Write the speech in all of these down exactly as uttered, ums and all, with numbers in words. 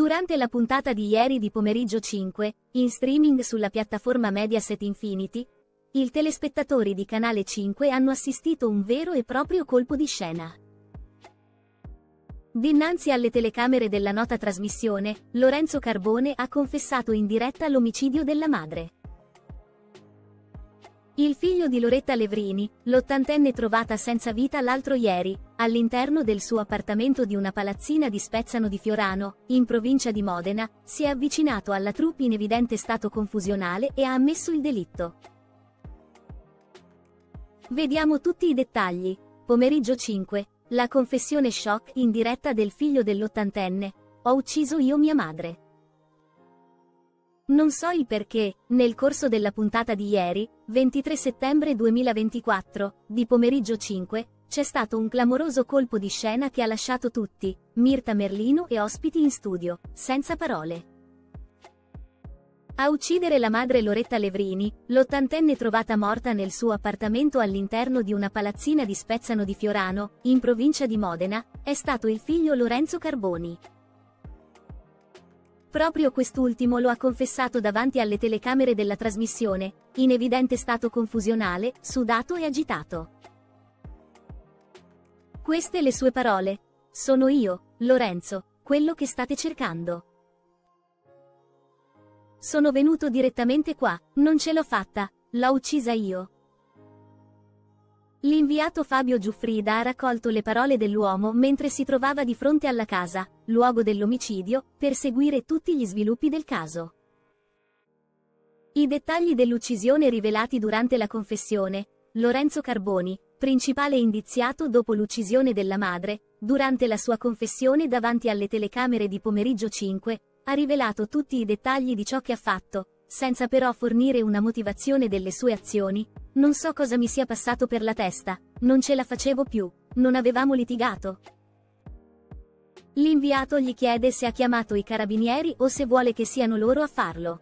Durante la puntata di ieri di Pomeriggio cinque, in streaming sulla piattaforma Mediaset Infinity, i telespettatori di Canale cinque hanno assistito a un vero e proprio colpo di scena. Dinanzi alle telecamere della nota trasmissione, Lorenzo Carbone ha confessato in diretta l'omicidio della madre. Il figlio di Loretta Levrini, l'ottantenne trovata senza vita l'altro ieri, all'interno del suo appartamento di una palazzina di Spezzano di Fiorano, in provincia di Modena, si è avvicinato alla troupe in evidente stato confusionale e ha ammesso il delitto. Vediamo tutti i dettagli. Pomeriggio cinque, la confessione shock in diretta del figlio dell'ottantenne: ho ucciso io mia madre. Non so il perché, nel corso della puntata di ieri, ventitré settembre duemilaventiquattro, di Pomeriggio cinque, c'è stato un clamoroso colpo di scena che ha lasciato tutti, Mirta Merlino e ospiti in studio, senza parole. A uccidere la madre Loretta Levrini, l'ottantenne trovata morta nel suo appartamento all'interno di una palazzina di Spezzano di Fiorano, in provincia di Modena, è stato il figlio Lorenzo Carboni. Proprio quest'ultimo lo ha confessato davanti alle telecamere della trasmissione, in evidente stato confusionale, sudato e agitato. Queste le sue parole: sono io, Lorenzo, quello che state cercando. Sono venuto direttamente qua, non ce l'ho fatta, l'ho uccisa io. L'inviato Fabio Giuffrida ha raccolto le parole dell'uomo mentre si trovava di fronte alla casa, luogo dell'omicidio, per seguire tutti gli sviluppi del caso. I dettagli dell'uccisione rivelati durante la confessione: Lorenzo Carboni, principale indiziato dopo l'uccisione della madre, durante la sua confessione davanti alle telecamere di Pomeriggio cinque, ha rivelato tutti i dettagli di ciò che ha fatto, senza però fornire una motivazione delle sue azioni. Non so cosa mi sia passato per la testa, non ce la facevo più, non avevamo litigato. L'inviato gli chiede se ha chiamato i carabinieri o se vuole che siano loro a farlo.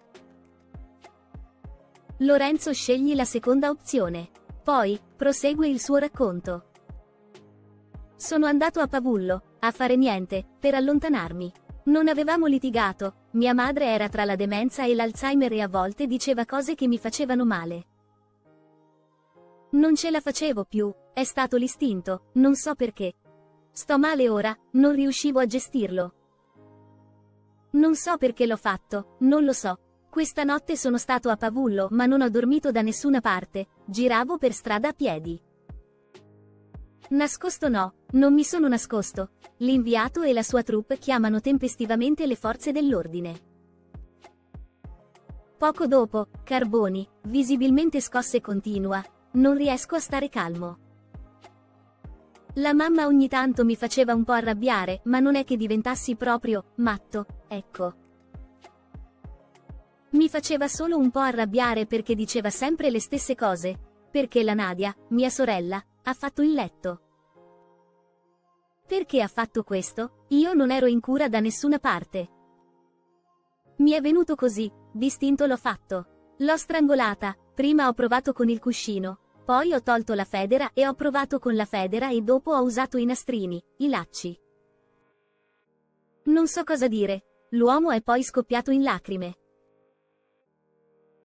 Lorenzo sceglie la seconda opzione. Poi, prosegue il suo racconto. Sono andato a Pavullo, a fare niente, per allontanarmi. Non avevamo litigato, mia madre era tra la demenza e l'Alzheimer e a volte diceva cose che mi facevano male. Non ce la facevo più, è stato l'istinto, non so perché. Sto male ora, non riuscivo a gestirlo. Non so perché l'ho fatto, non lo so. Questa notte sono stato a Pavullo ma non ho dormito da nessuna parte, giravo per strada a piedi. Nascosto no, non mi sono nascosto. L'inviato e la sua troupe chiamano tempestivamente le forze dell'ordine. Poco dopo, Carboni, visibilmente scosso e continua: non riesco a stare calmo. La mamma ogni tanto mi faceva un po' arrabbiare, ma non è che diventassi proprio matto, ecco. Mi faceva solo un po' arrabbiare perché diceva sempre le stesse cose, perché la Nadia, mia sorella, ha fatto il letto. Perché ha fatto questo? Io non ero in cura da nessuna parte. Mi è venuto così, d'istinto l'ho fatto. L'ho strangolata, prima ho provato con il cuscino, poi ho tolto la federa e ho provato con la federa e dopo ho usato i nastrini, i lacci. Non so cosa dire. L'uomo è poi scoppiato in lacrime.